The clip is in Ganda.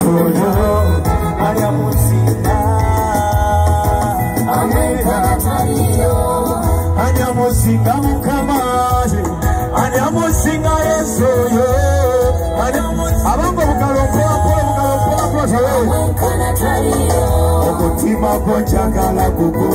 oyo anyamusinga anyamusinga mukama anyamusinga Yesu oyo abango bukalompola omutima gwo njagala gugu